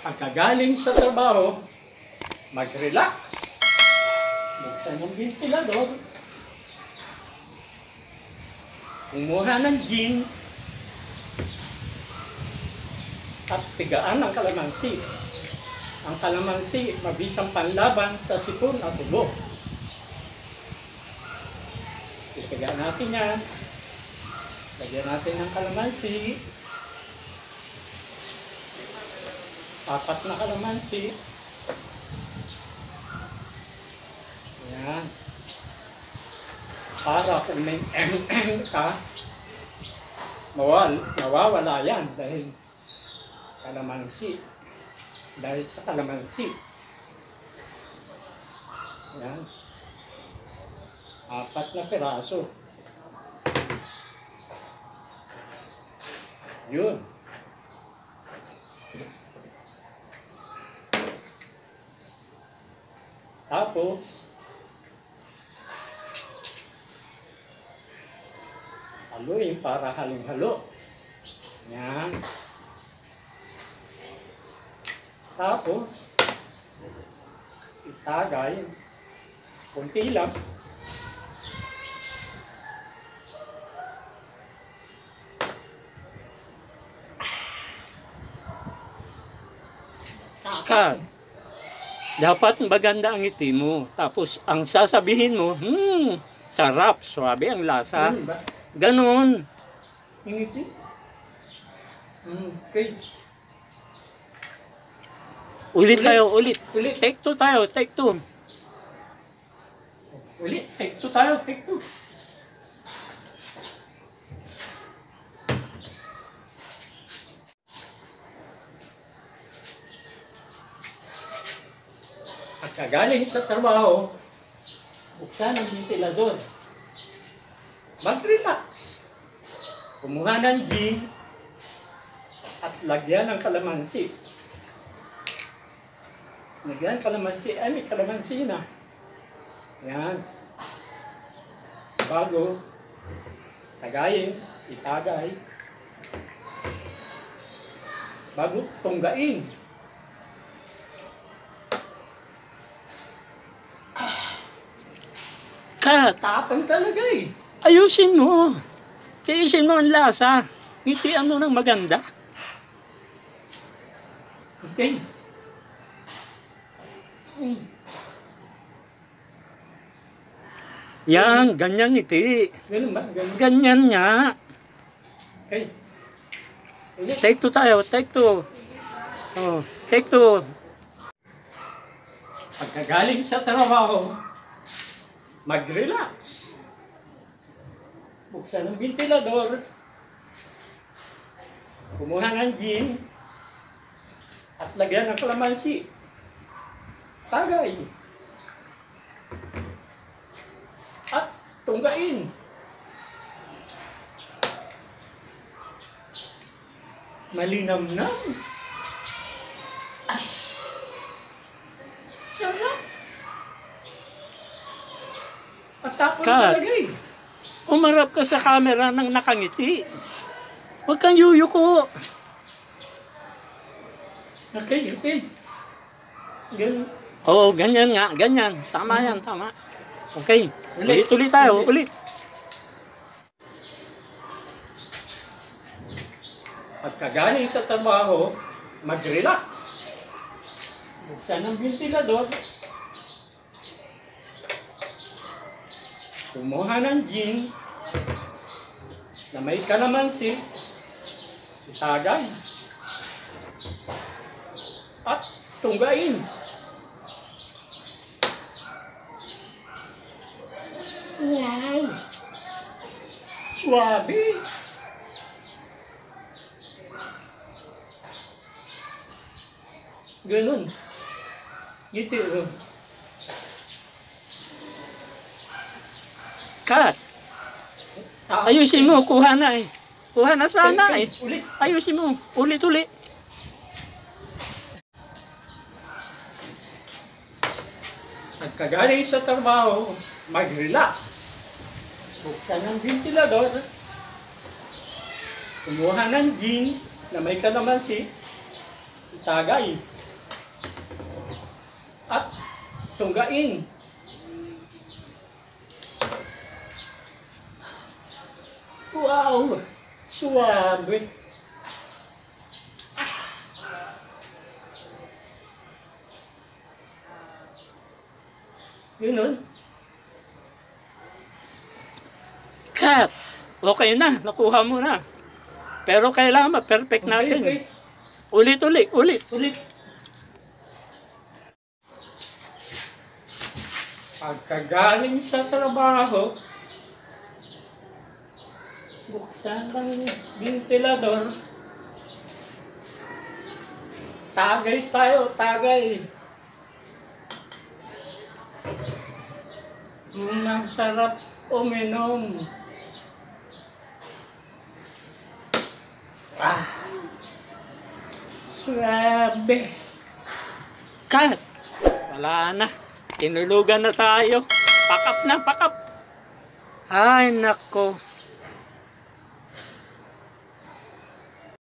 Pagkagaling sa trabaho, mag-relax. Buksan ng ventilador. Kumuha ng gin. At tigaan ang kalamansi. Ang kalamansi, mabisang panlaban sa sipon at ubo. Itigaan natin yan. Lagyan natin ng kalamansi. 4 na kalamansi. Ayan. Para kung may ka, mawawala yan dahil kalamansi. Dahil sa kalamansi. Ayan. 4 na piraso. Yun. Tapos, haluin para halong-halo. Yan. Tapos, itagay. Kunti lang. Dapat maganda ang ngiti mo. Tapos, ang sasabihin mo, sarap, swabe ang lasa. Ganon. Ngiti. Okay. Ulit tayo, ulit. Take 2 tayo, take 2. Ulit, take 2 tayo, take 2. Pagkagaling sa trabaho, buksan ang ventilador. Mag-relax. Kumuha ng gin at lagyan ng kalamansi. Lagyan ng kalamansi. Ay, may kalamansi na. Yan. Bago, tagayin, itagay. Bago, tunggain. Tapang talaga eh. Ayusin mo. Tiisin mo ang lasa. Ngitian mo ng maganda. Okay. Yan, ganyan ngiti. Ganun ba? Ganyan nga. Okay. Take 2 tayo, take 2. Oh, take 2. Pagkagaling sa trabaho, mag-relax. Buksan ang ventilador. Kumuha ng gin. At lagyan ng kalamansi. Tagay. At tunggain. Malinamnam. Ay. Sarap. At tapos talaga eh. Umarap ka sa camera ng nakangiti. Huwag kang yuyuko. Okay, okay. Ganyan. Oo, ganyan nga, ganyan. Tama yan, tama. Okay, ulit tayo, ulit. Pagkagaling sa trabaho, mag-relax. Buksan ang ventilador. Kumuha ng gin na may kalamansi, itagay, at tunggain. Wow! Swabe! Ganun. Ngiti. Cut. Ayusin mo, kuha na eh. Kuha na sana eh. Ayusin mo, ulit-ulit. Pagkagaling sa trabaho, mag-relax. Buksan ang ventilador. Kumuha ng gin na may kalamansi. Itagay. at tunggain. Wow! Suwabe! Yun. Chat! Okay na, nakuha mo na. Pero kailangan ma-perfect natin. Okay. Ulit. Pagkagaling sa trabaho, buksan ng ventilador. Tagay. Masarap uminom. Swabe. Cut. Wala na. Tinulugan na tayo. Pakap na. Ay, nako.